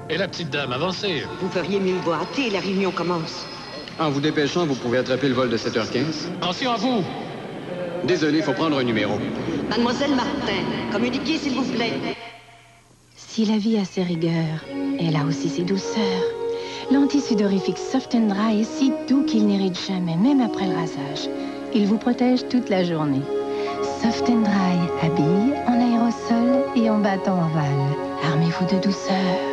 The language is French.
Et la petite dame, avancez. Vous feriez mieux de vous hâter, la réunion commence. En vous dépêchant, vous pouvez attraper le vol de 7h15. Attention à vous. Désolé, il faut prendre un numéro. Mademoiselle Martin, communiquez s'il vous plaît. Si la vie a ses rigueurs, elle a aussi ses douceurs. L'antisudorifique Soft and Dry est si doux qu'il n'irrite jamais, même après le rasage. Il vous protège toute la journée. Soft and Dry habille en aérosol et en bâton ovale. Armez-vous de douceur.